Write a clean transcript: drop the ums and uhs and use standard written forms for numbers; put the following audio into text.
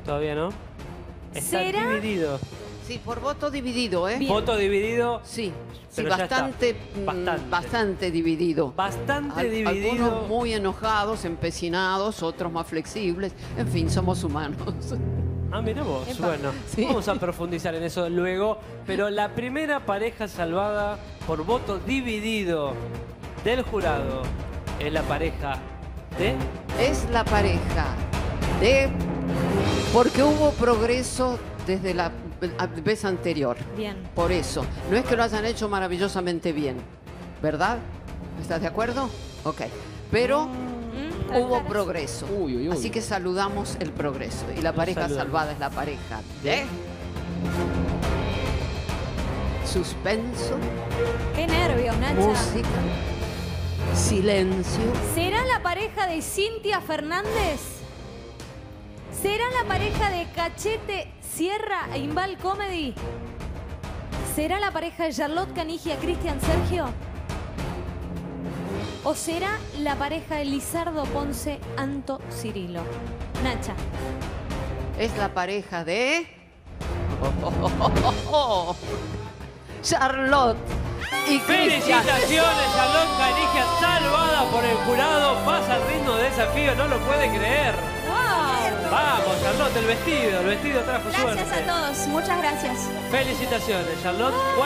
Todavía no. Está ¿Será? dividido. Sí, por voto dividido, ¿eh? Bien. Voto dividido. Sí, Pero ya bastante, está. bastante dividido. Bastante dividido. Algunos muy enojados, empecinados, otros más flexibles. En fin, somos humanos. Ah, mira vos. Epa. Bueno, Sí. vamos a profundizar en eso luego. Pero la primera pareja salvada por voto dividido del jurado es la pareja de... Es la pareja de... Porque hubo progreso desde la vez anterior. Bien. Por eso. No es que lo hayan hecho maravillosamente bien, ¿verdad? ¿Estás de acuerdo? Ok. Pero hubo progreso. Uy, uy, uy. Así que saludamos el progreso. Y la pareja saludamos. salvada es la pareja de... Suspenso, Qué nervios, Nacha. música, silencio. ¿Será la pareja de Cintia Fernández? ¿Será la pareja de Cachete Sierra e Imbal Comedy? ¿Será la pareja de Charlotte Canigia Cristian Sergio? ¿O será la pareja de Lizardo Ponce Anto Cirilo? Nacha. Es la pareja de... Charlotte y Cristian. ¡Felicitaciones, Charlotte Canigia, salvada por el jurado! Pasa al ritmo de desafío, no lo puede creer. ¡Wow! Vamos, Charlotte, el vestido trajo Gracias suerte. a todos, muchas gracias. Felicitaciones, Charlotte.